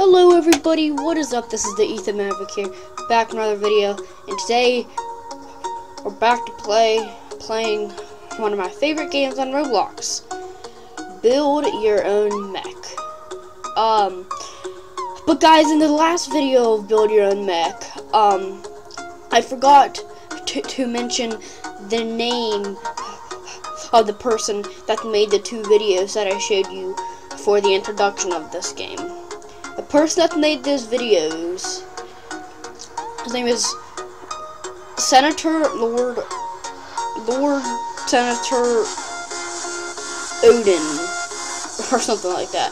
Hello everybody, what is up? This is the Ethan Maverick here, back with another video, and today we're back to playing one of my favorite games on Roblox, Build Your Own Mech. But guys, in the last video of Build Your Own Mech, I forgot to mention the name of the person that made the two videos that I showed you for the introduction of this game. The person that made these videos, his name is Lord Senator Odin, or something like that.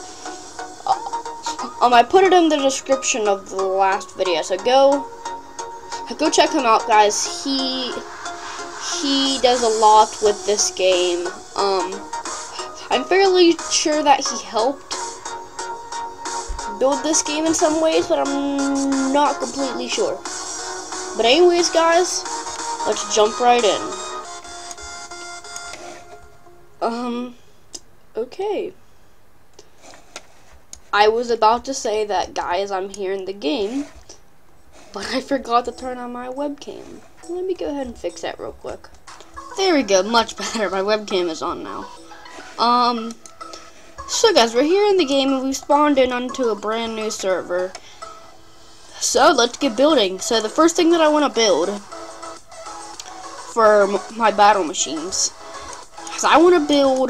I put it in the description of the last video, so go check him out, guys. He does a lot with this game. I'm fairly sure that he helped build this game in some ways, but I'm not completely sure. But anyways, guys, let's jump right in. Okay. I was about to say that, guys, I'm here in the game, but I forgot to turn on my webcam. Let me go ahead and fix that real quick. There we go, much better. My webcam is on now. So guys, we're here in the game and we've spawned in onto a brand new server. So let's get building. So the first thing that I want to build for my battle machines is I want to build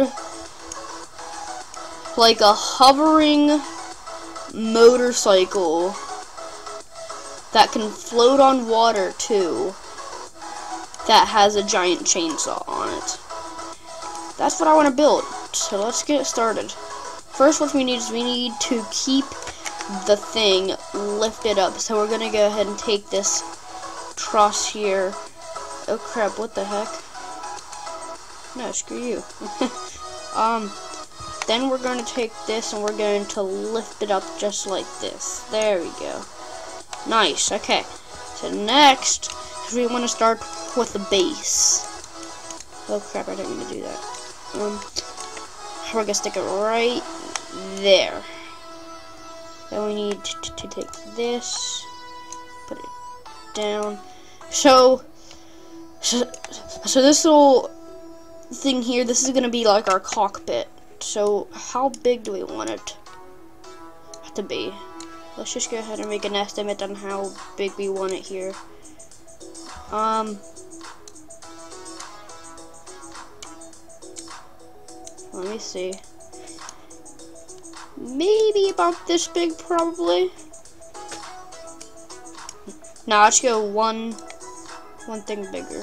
like a hovering motorcycle that can float on water too, that has a giant chainsaw on it. That's what I want to build. So let's get started. First, what we need is we need to keep the thing lifted up. So we're gonna go ahead and take this truss here. Oh crap! What the heck? No, screw you. Then we're going to take this and we're going to lift it up just like this. There we go. Nice. Okay. So next, we want to start with the base. Oh crap! I didn't mean to do that. We're gonna stick it right there. Then we need to take this, put it down. So this little thing here, this is gonna be like our cockpit. So how big do we want it to be? Let's just go ahead and make an estimate on how big we want it here. Let me see. Maybe about this big, probably. Now let's go one thing bigger.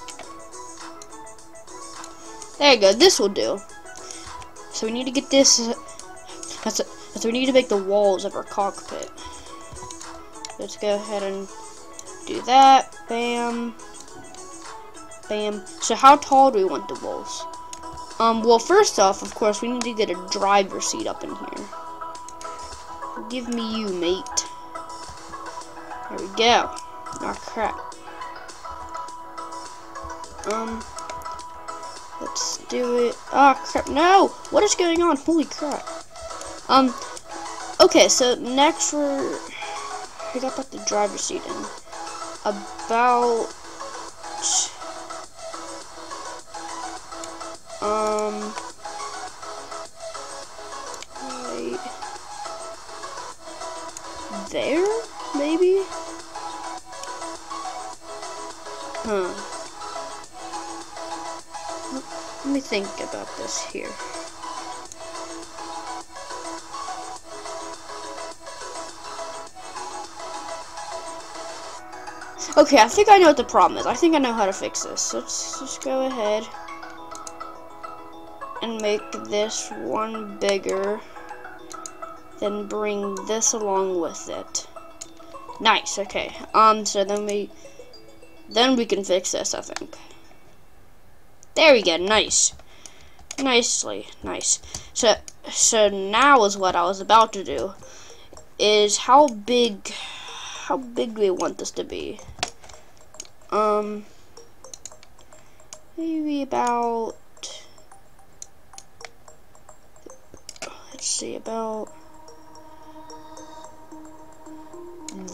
There you go. This will do. So we need to get this. So we need to make the walls of our cockpit. Let's go ahead and do that. Bam. Bam. So how tall do we want the walls? Well, first off, of course, we need to get a driver's seat up in here. Give me you, mate. There we go. Oh, crap. Let's do it. Oh, crap. No! What is going on? Holy crap. Okay, so next I gotta put the driver's seat in. About... right there, maybe? Huh. Let me think about this here. Okay, I think I know what the problem is. I think I know how to fix this. Let's just go ahead and make this one bigger, then bring this along with it. Nice. Okay. So then we can fix this, I think. There we go. Nice. Nicely. Nice. So now is what I was about to do. Is how big do we want this to be? Maybe about, let's see, about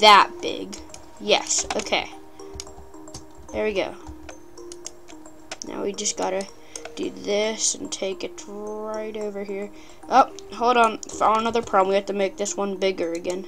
that big. Yes, okay. There we go. Now we just gotta do this and take it right over here. Oh, hold on. Found another problem. We have to make this one bigger again.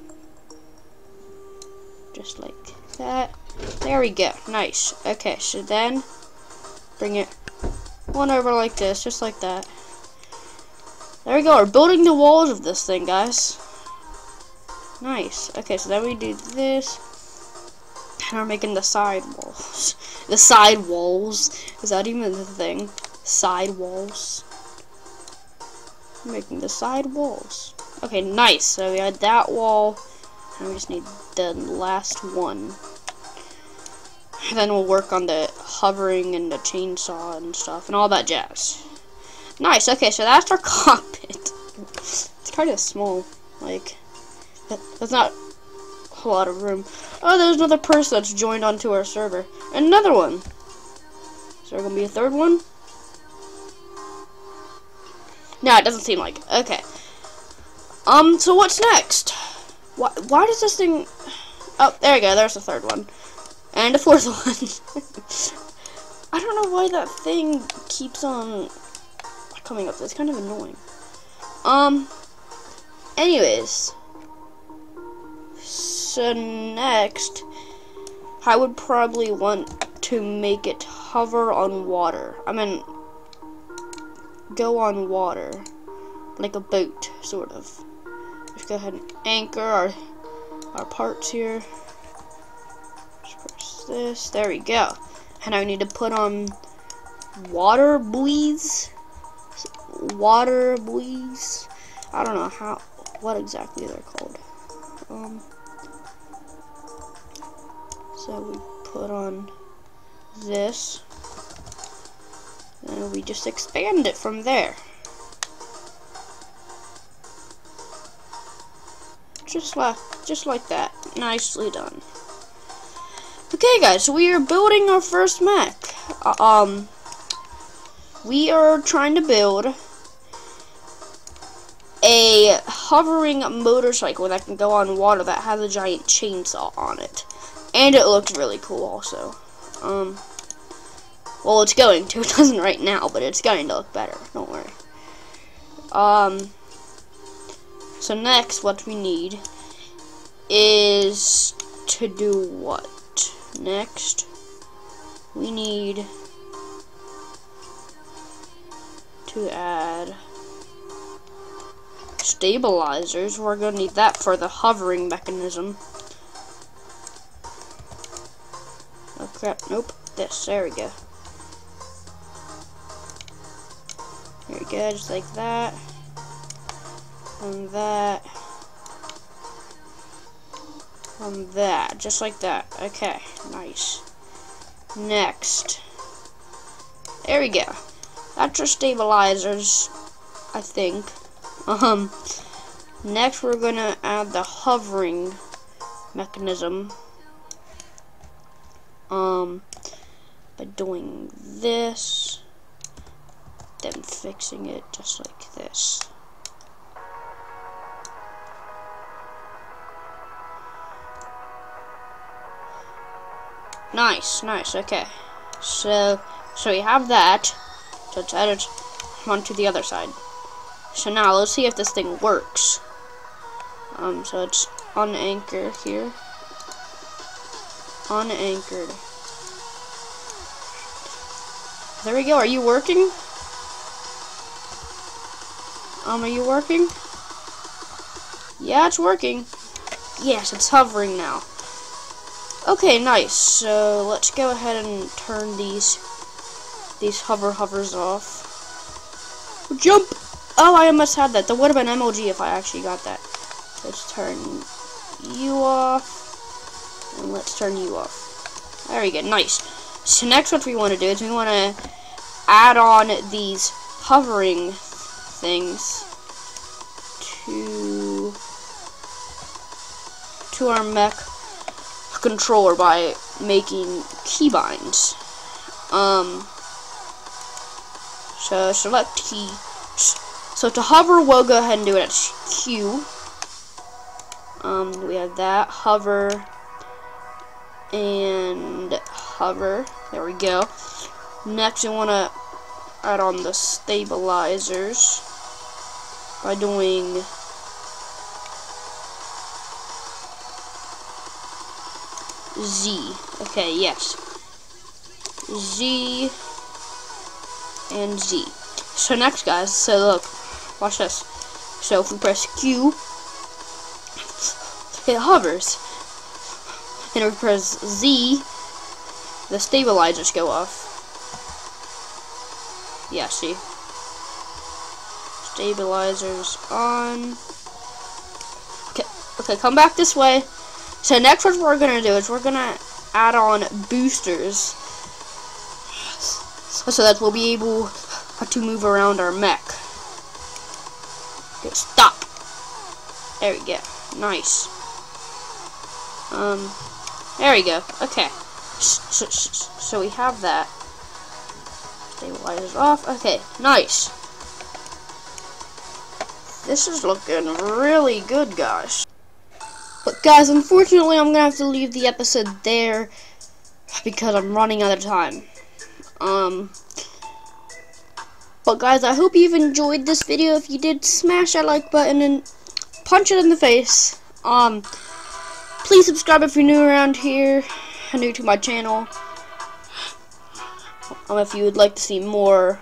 Just like that. There we go. Nice. Okay, so then bring it one over like this, just like that. There we go. We're building the walls of this thing, guys. Nice. Okay, so then we do this. And we're making the side walls. The side walls. Is that even the thing? Side walls. Making the side walls. Okay, nice. So we had that wall. And we just need the last one. And then we'll work on the hovering and the chainsaw and stuff and all that jazz. Nice. Okay, so that's our cockpit. It's kind of small. Like, that's not a lot of room. Oh, there's another person that's joined onto our server. Another one. Is there gonna be a third one? No, it doesn't seem like it. Okay. So what's next? Why does this thing... Oh, there we go. There's the third one. And a fourth one. I don't know why that thing keeps on coming up. It's kind of annoying. Anyways. So next, I would probably want to make it hover on water. I mean, go on water. Like a boat, sort of. Let's go ahead and anchor our parts here. Just press this. There we go. And I need to put on water buoys. Water buoys. I don't know what exactly they're called. So we put on this, and we just expand it from there. Just like that. Nicely done. Okay, guys, so we are building our first mech. We are trying to build a hovering motorcycle that can go on water that has a giant chainsaw on it. And it looks really cool also. Well, it's going to. It doesn't right now, but it's going to look better. Don't worry. So next, what we need is to do what? Next, we need to add stabilizers. We're going to need that for the hovering mechanism. Oh crap, nope. This, there we go. There we go, just like that. And that. And that, just like that. Okay, nice. Next. There we go. That's our stabilizers, I think. Next we're gonna add the hovering mechanism. By doing this, then fixing it just like this. Nice, nice, okay. So we have that. So let's add it onto the other side. So now let's see if this thing works. So it's unanchored here. Unanchored. There we go. Are you working? Are you working? Yeah, it's working. Yes, it's hovering now. Okay, nice. So let's go ahead and turn these hovers off. Jump! Oh, I almost had that. That would have been MLG if I actually got that. Let's turn you off. And let's turn you off. There we go. Nice. So next what we want to do is we want to add on these hovering things to our mech controller by making keybinds. So select key. So to hover, we'll go ahead and do it at Q. We have that, hover, and hover. There we go. Next, we want to add on the stabilizers by doing Z. Okay, yes. Z and Z. So next, guys, so look, watch this. So if we press Q, it hovers. And if we press Z, the stabilizers go off. Yeah, see? Stabilizers on. Okay, come back this way. So next what we're going to do is we're going to add on boosters. So that we'll be able to move around our mech. Okay, stop. There we go. Nice. There we go. Okay. So we have that. Stabilizers off. Okay, nice. This is looking really good, guys. But guys, unfortunately, I'm gonna have to leave the episode there because I'm running out of time. But guys, I hope you've enjoyed this video. If you did, smash that like button and punch it in the face. Please subscribe if you're new around here and new to my channel. If you would like to see more.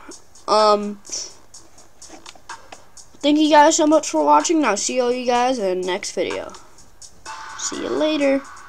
Thank you guys so much for watching. I'll see all you guys in the next video. See you later.